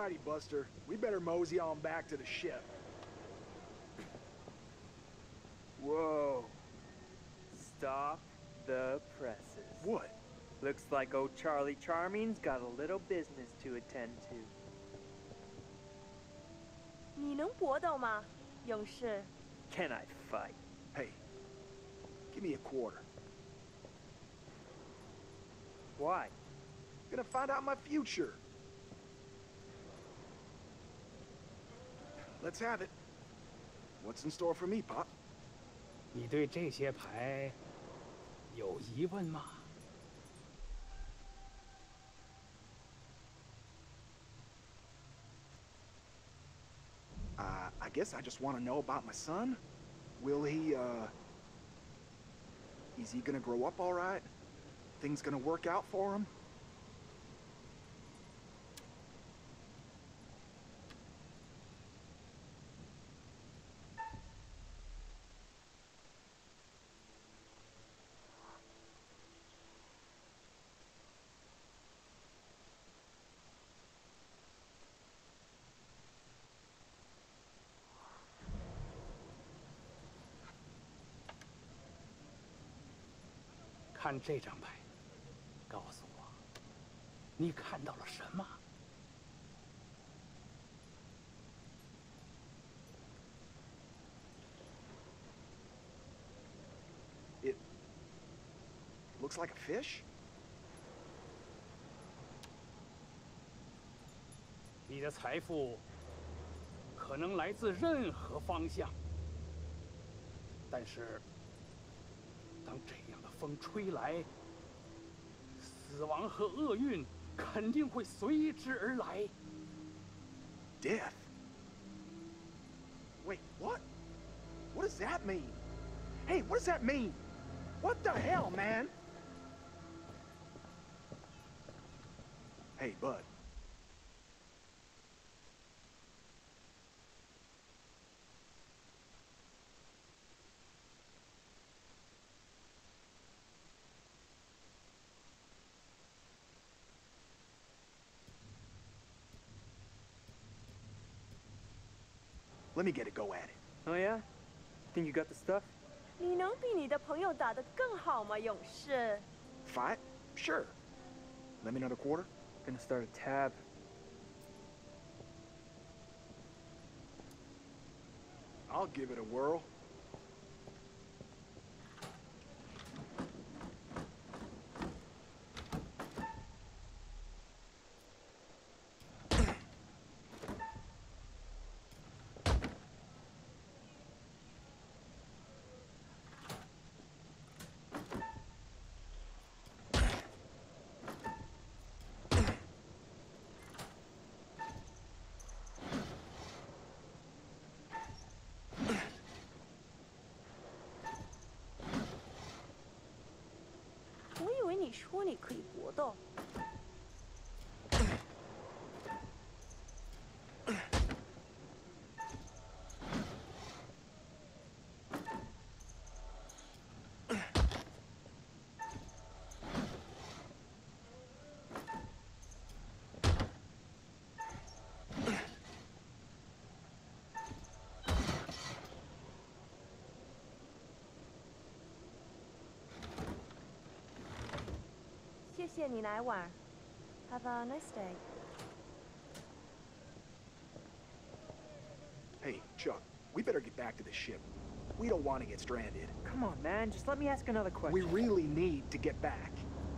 Alrighty, Buster. We better mosey on back to the ship. Whoa. Stop the presses. What? Looks like old Charlie Charming's got a little business to attend to. 你能搏斗吗，勇士？ Can I fight? Hey, give me a quarter. Why? Gonna find out my future. Let's have it. What's in store for me, Pop? 你对这些牌有疑问吗？ I guess I just want to know about my son. Will he, is he gonna grow up all right? Things gonna work out for him? "看这张牌，告诉我，你看到了什么？ It looks like a fish? 你的财富可能来自任何方向，但是当这样的风吹来，死亡和厄运肯定会随之而来。 Death? Wait, what? What does that mean? Hey, what does that mean? What the hell, man? Hey, bud. Let me get a go at it. Oh yeah? Think you got the stuff? 你能比你的朋友打得更好吗，勇士？ Fight? Sure. Let me another quarter. Gonna start a tab. I'll give it a whirl. "我以为你说你可以搏斗。 谢谢你来玩。Have a nice day. Hey, Chuck, we better get back to the ship. We don't want to get stranded. Come on, man. Just let me ask another question. We really need to get back.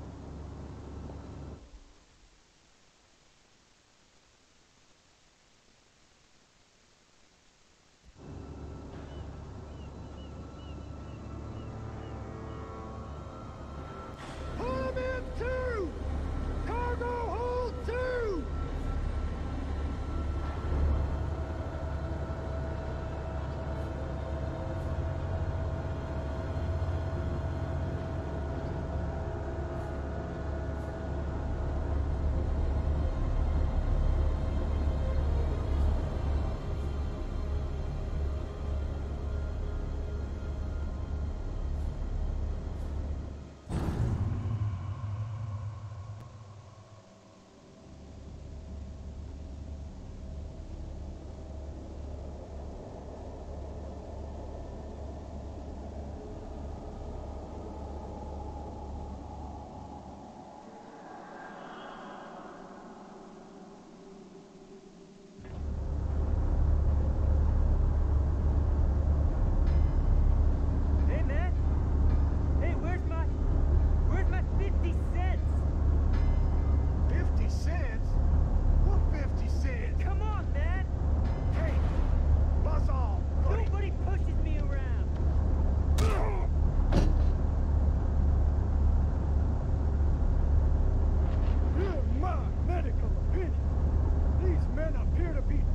Come in two! Cargo hold two!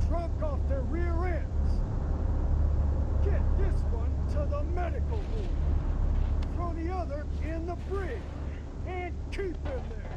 truck off their rear ends. Get this one to the medical room. Throw the other in the brig. And keep him there.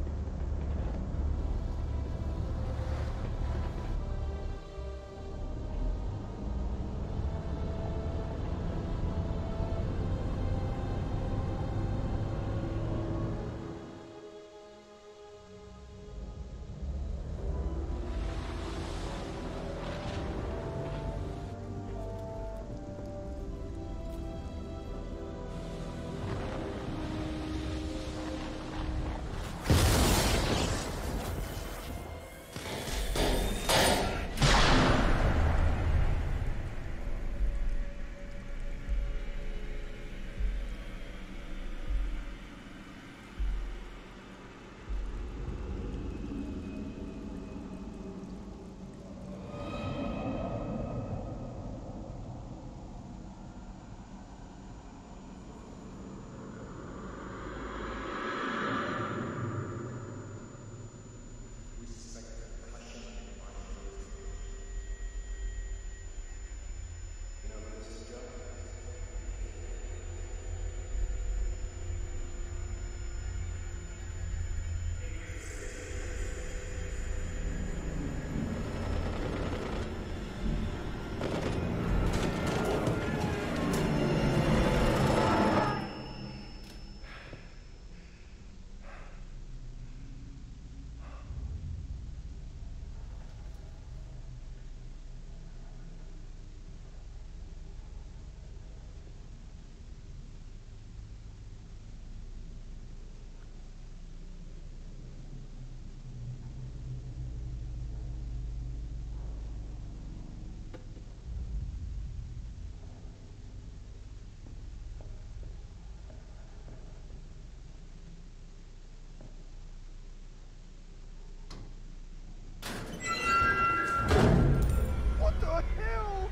What the hell?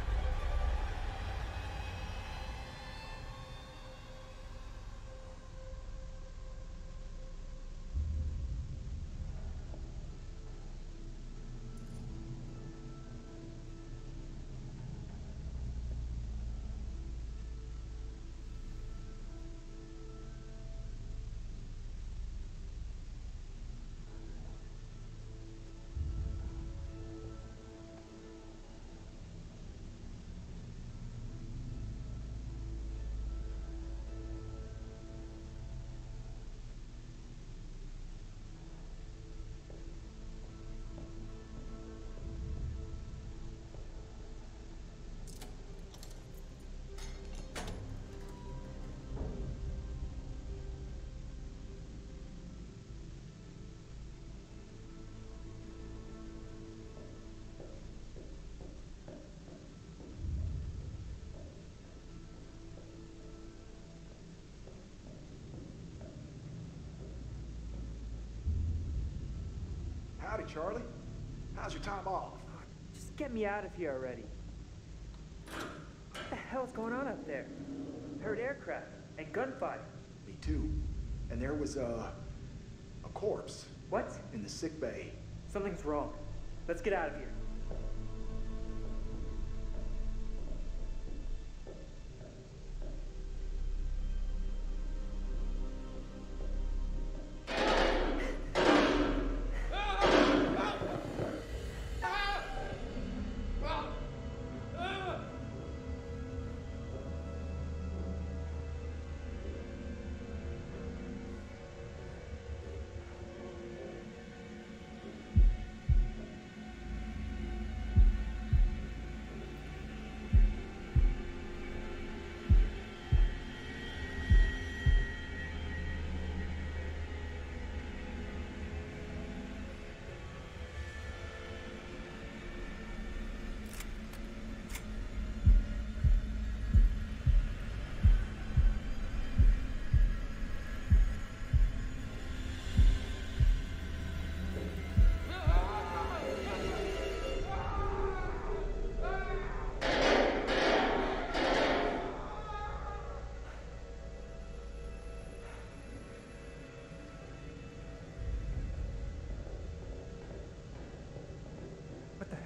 Howdy, Charlie. How's your time off? Just get me out of here already. What the hell's going on up there? Heard aircraft and gunfire. Me too. And there was a corpse What? in the sick bay. Something's wrong. Let's get out of here.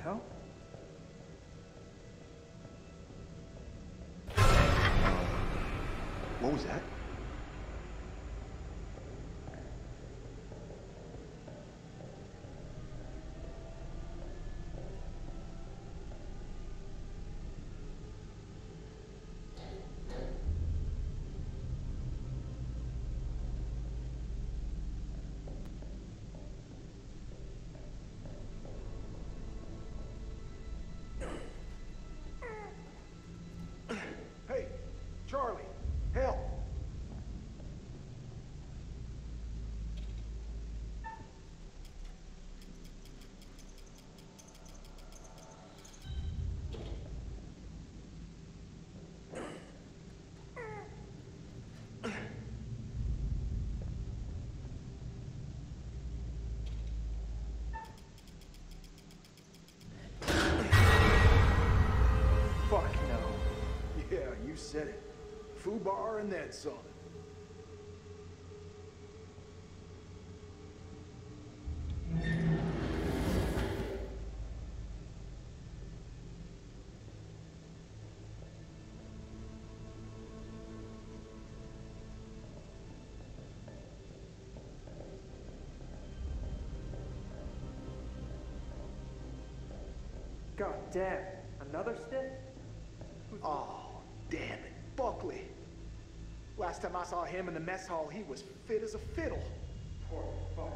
hell? What was that? Hey, Charlie, help! Fuck no. Yeah, you said it. Fubar and then some. God damn. Another stiff? Oh, damn it. Buckley. Last time I saw him in the mess hall, he was fit as a fiddle. Poor fucker.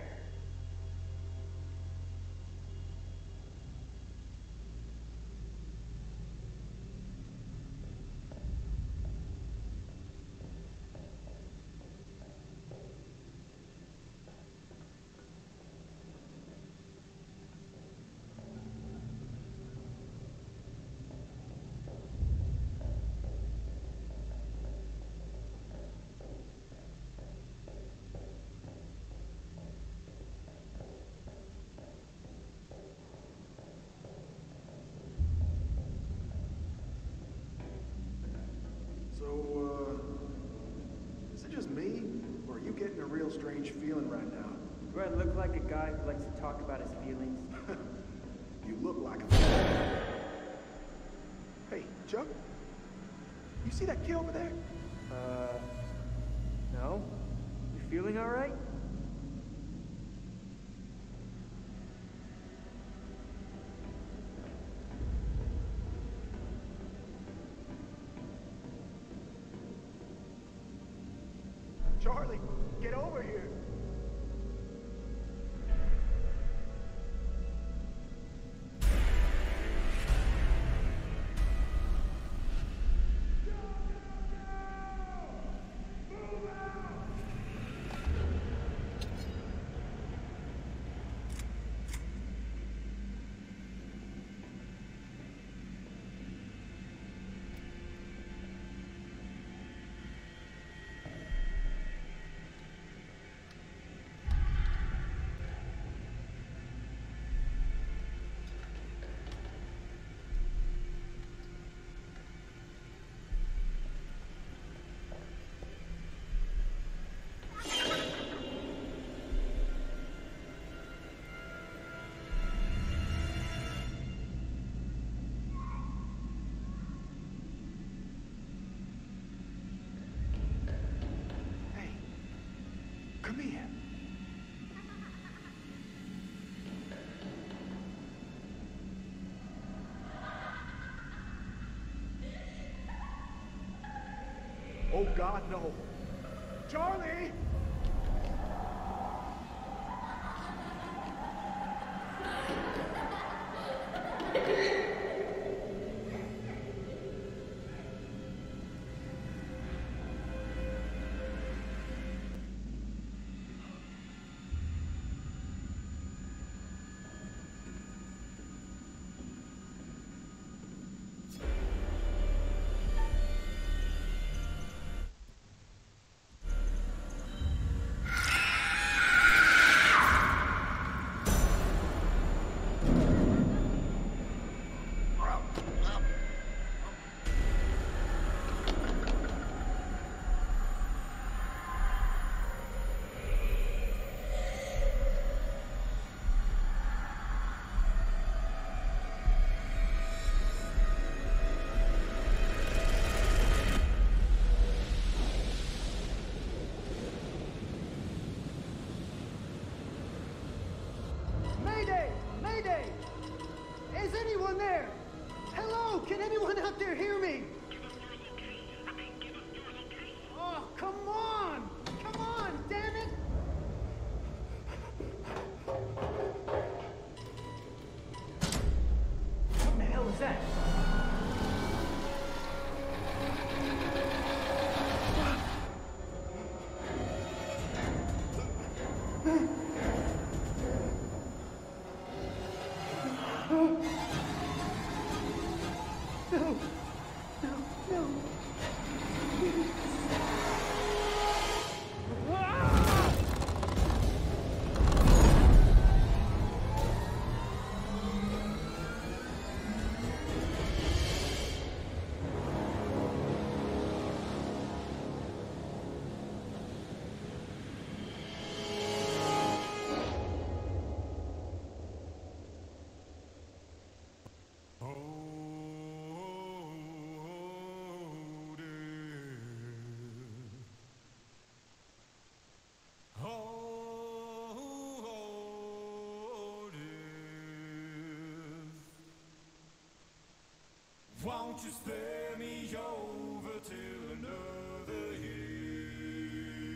So, is it just me? Or are you getting a real strange feeling right now? Do I look like a guy who likes to talk about his feelings? You look like a... Hey, Chuck? You see that kid over there? No? You feeling alright? Charlie, get over here. Come here. Oh, God, no. Charlie! there? Hello, can anyone out there hear me? Oh, come on! Come on, damn it! What the hell is that? Won't you spare me over till another year?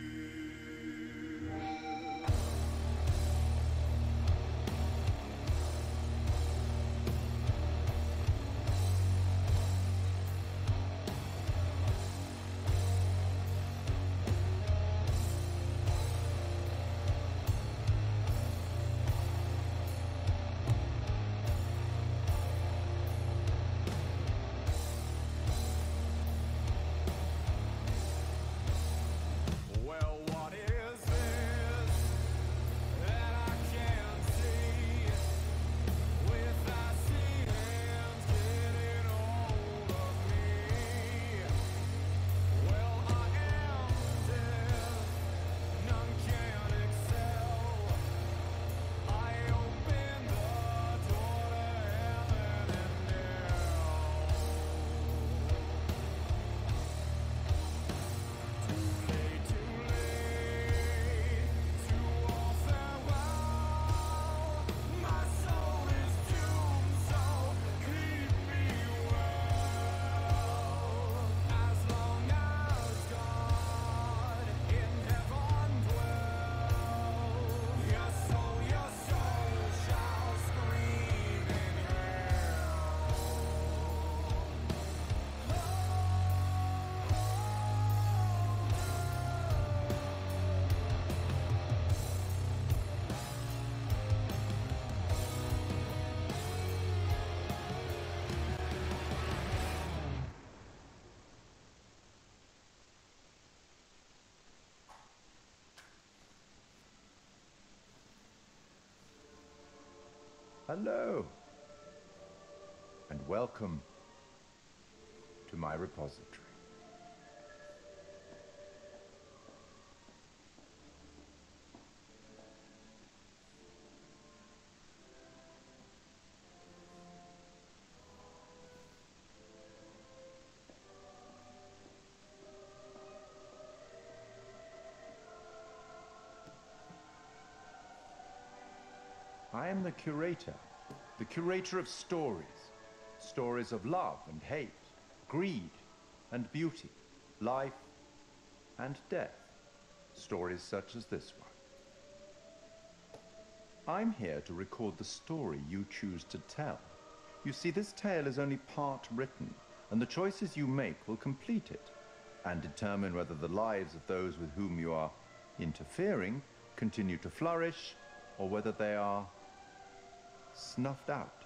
Hello, and welcome to my repository. I am the curator of stories. Stories of love and hate, greed and beauty, life and death. Stories such as this one. I'm here to record the story you choose to tell. You see, this tale is only part written, and the choices you make will complete it, and determine whether the lives of those with whom you are interfering continue to flourish, or whether they are snuffed out.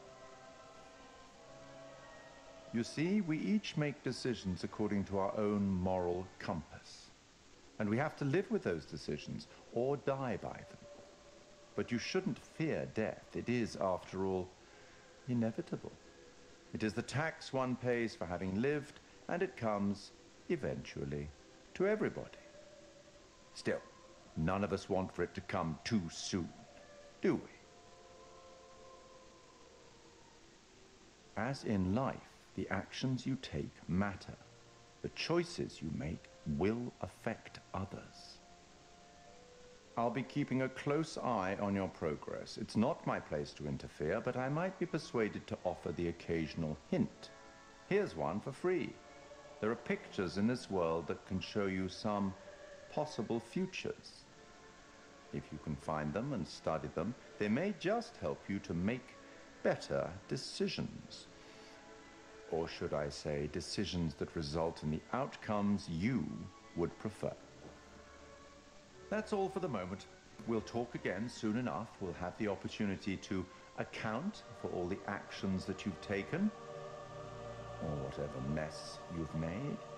You see, we each make decisions according to our own moral compass. And we have to live with those decisions or die by them. But you shouldn't fear death. It is, after all, inevitable. It is the tax one pays for having lived, and it comes, eventually, to everybody. Still, none of us want for it to come too soon, do we? As in life, the actions you take matter. The choices you make will affect others. I'll be keeping a close eye on your progress. It's not my place to interfere, but I might be persuaded to offer the occasional hint. Here's one for free. There are pictures in this world that can show you some possible futures. If you can find them and study them, they may just help you to make better decisions. Or should I say, decisions that result in the outcomes you would prefer. That's all for the moment. We'll talk again soon enough. We'll have the opportunity to account for all the actions that you've taken, or whatever mess you've made.